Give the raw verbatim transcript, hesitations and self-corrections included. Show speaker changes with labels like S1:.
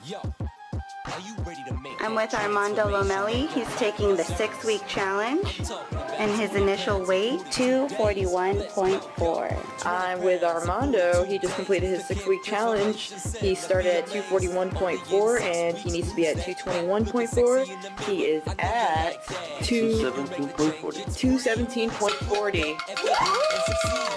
S1: I'm with Armando Lomeli. He's taking the six-week challenge, and his initial weight, two forty-one point four.
S2: I'm with Armando. He just completed his six-week challenge. He started at two forty-one point four, and he needs to be at two twenty-one point four. He is at two seventeen point forty.